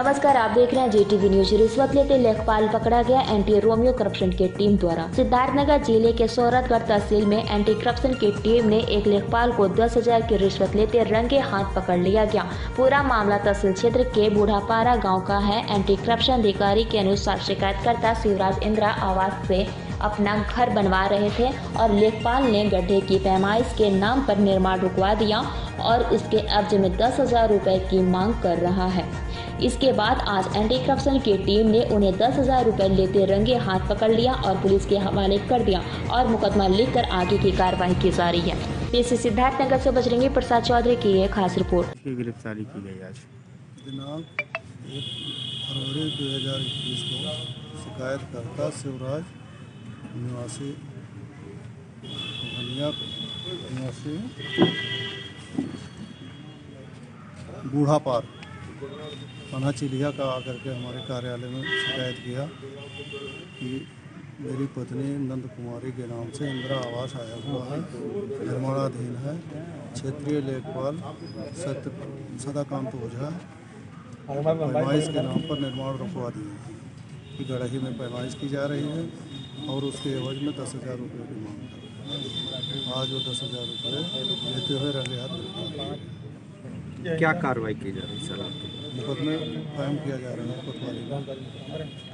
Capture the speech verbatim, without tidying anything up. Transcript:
नमस्कार, आप देख रहे हैं जेटीवी न्यूज। रिश्वत लेते लेखपाल पकड़ा गया। एंटी रोमियो करप्शन की टीम द्वारा सिद्धार्थनगर जिले के सौरतगढ़ तहसील में एंटी करप्शन की टीम ने एक लेखपाल को दस हजार की रिश्वत लेते रंगे हाथ पकड़ लिया गया। पूरा मामला तहसील क्षेत्र के बूढ़ापारा गांव का है। एंटी करप्शन अधिकारी के अनुसार शिकायतकर्ता शिवराज इंदिरा आवास से अपना घर बनवा रहे थे और लेखपाल ने गड्ढे की पैमाइश के नाम पर निर्माण रुकवा दिया और उसके एवज में दस हजार रुपए की मांग कर रहा है। इसके बाद आज एंटी करप्शन की टीम ने उन्हें दस हजार रुपए लेते रंगे हाथ पकड़ लिया और पुलिस के हवाले कर दिया और मुकदमा लिखकर आगे की कार्रवाई की जा रही है। पीसी सिद्धार्थनगर से बजरंगी प्रसाद चौधरी की एक खास रिपोर्ट। गिरफ्तारी की गई आज दिनांक एक फरवरी दो हज़ार इक्कीस को शिकायतकर्ता शिवराज निवासी धनिया निवासी बूढ़ापार थाना चिलिया का आकर के हमारे कार्यालय में शिकायत किया कि मेरी पत्नी नंद कुमारी के नाम से इंदिरा आवास आया हुआ है, निर्माणाधीन है। क्षेत्रीय लेखपाल सत्य सदाकांत ओझा पैमाइश के नाम पर निर्माण रुकवा दिए कि गढ़ही में पैमाइश की जा रही है और उसके एवज में दस हज़ार रुपये की मांग कर आज वो दस हज़ार रुपये लेते हुए रंगे हाथ। क्या कार्रवाई की जा रही है सर? मुकदमे कायम किया जा रहा है कोतवाली में।